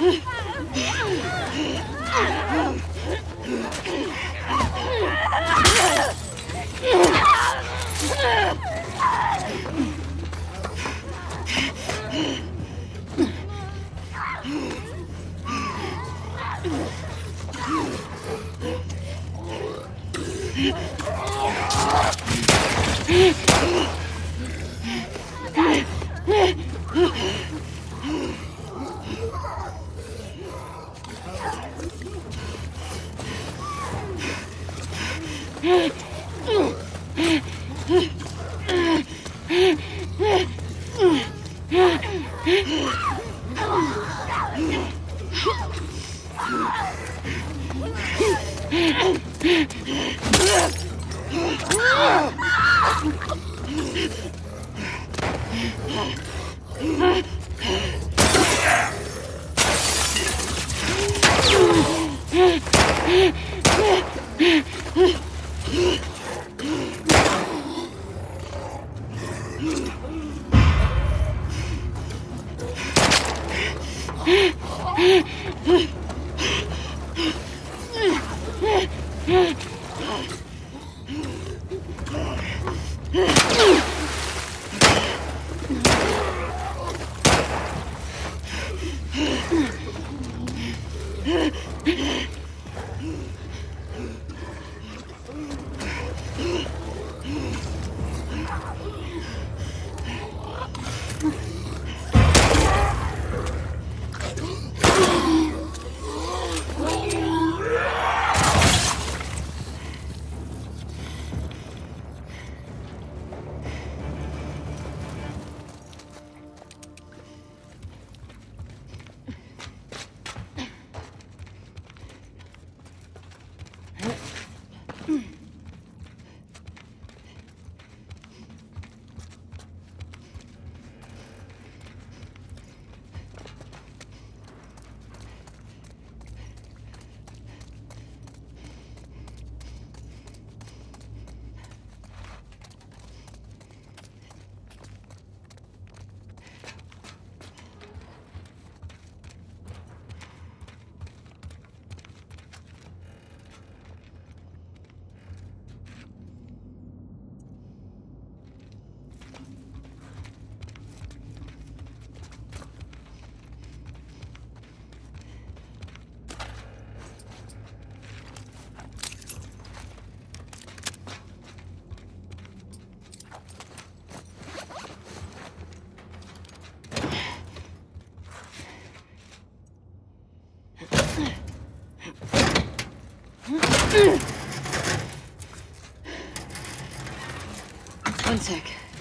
One sec.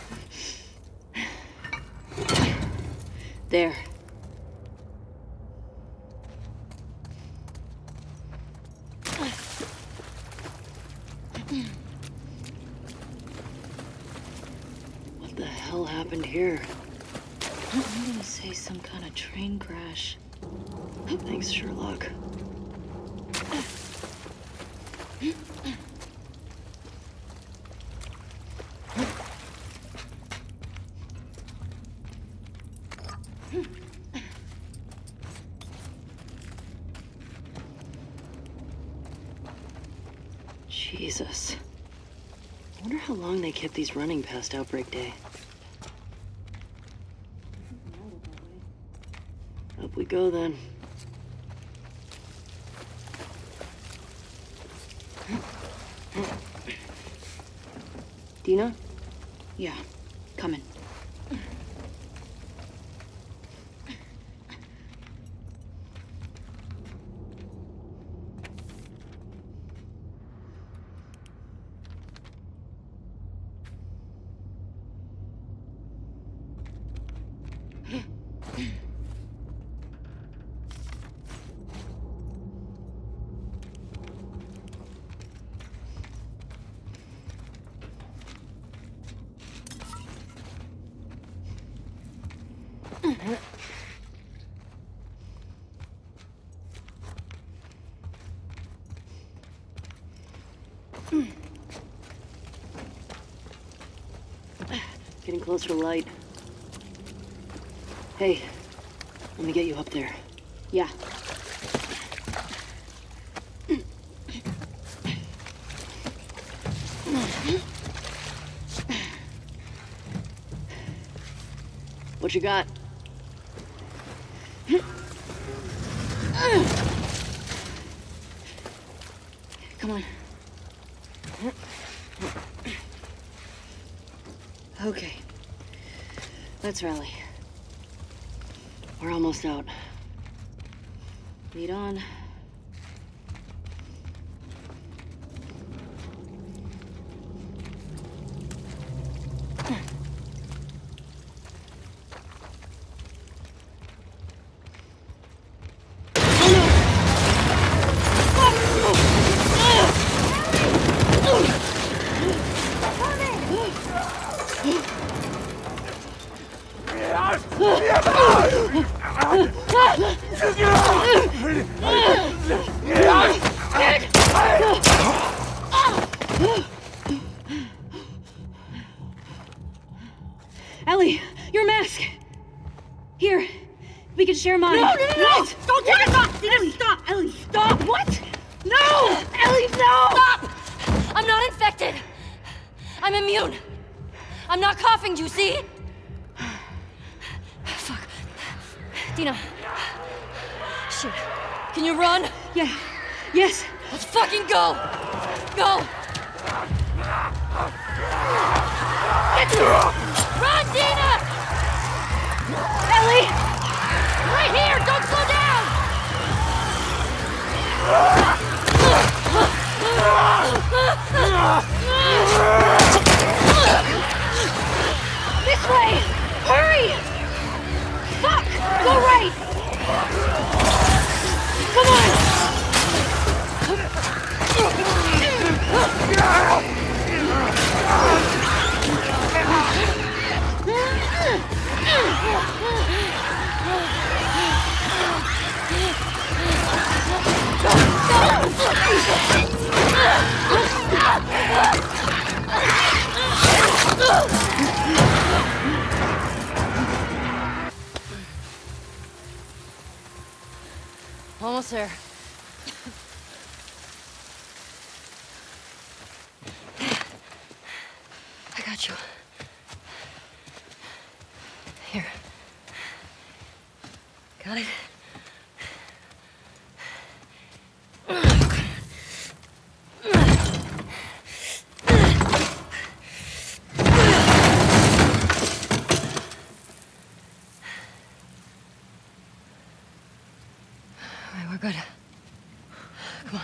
There. What the hell happened here? I'm gonna say some kind of train crash. Thanks, Sherlock. Jesus. I wonder how long they kept these running past Outbreak Day. Up we go then. Dina? Yeah, coming. Getting closer to light. Hey, let me get you up there. Yeah. What you got? Come on. Okay. Let's rally. We're almost out. Lead on. Ellie, your mask! Here, we can share mine. No! What? Don't take it! Stop! Ellie, stop! Ellie, stop! What? No! Ellie, no! Stop! I'm not infected. I'm immune. I'm not coughing, do you see? Fuck. Dina. Shit. Can you run? Yeah. Yes. Let's fucking go! Go! Run, Dina! Ellie! Right here! Don't slow down! This way! Hurry! Fuck! Go right! Come on! Almost there. I got you. Here. Got it? All right, we're good. Come on.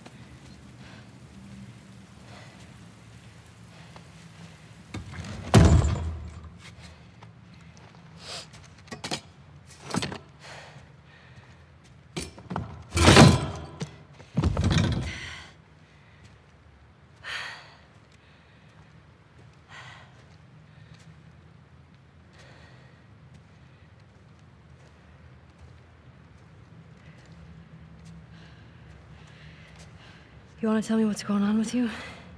You want to tell me what's going on with you?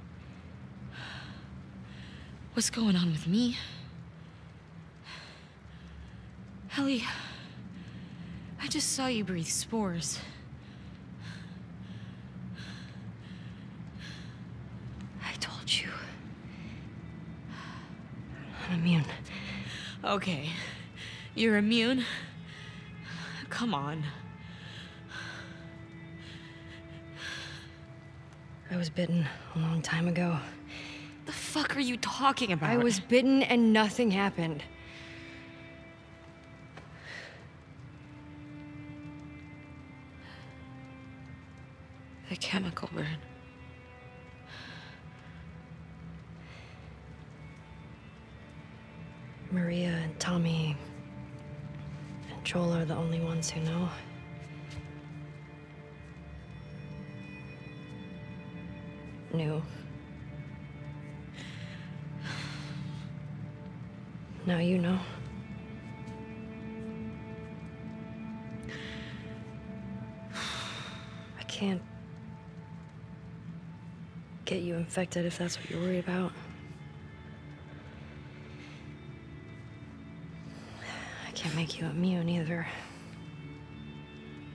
What's going on with me? Ellie, I just saw you breathe spores. I told you. I'm immune. Okay, you're immune? Come on. I was bitten a long time ago. The fuck are you talking about? I was bitten and nothing happened. The chemical burn. Maria and Tommy and Joel are the only ones who know. Knew. Now you know. I can't get you infected if that's what you're worried about. I can't make you immune either.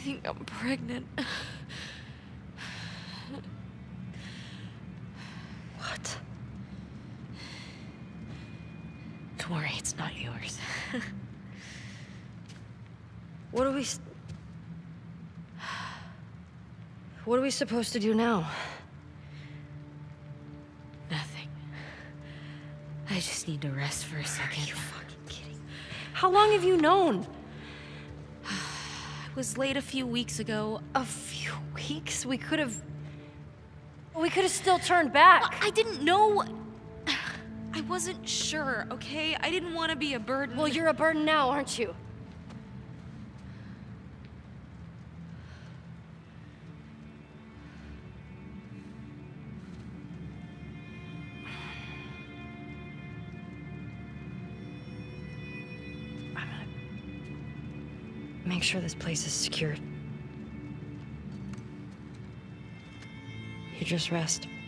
think I'm pregnant. What? Don't worry, it's not yours. What are we... What are we supposed to do now? Nothing. I just need to rest for a second. Are you fucking kidding? How long have you known? I was late a few weeks ago. A few weeks? We could have still turned back. I didn't know. I wasn't sure, okay? I didn't want to be a burden. Well, you're a burden now, aren't you? I'm gonna make sure this place is secured. You just rest.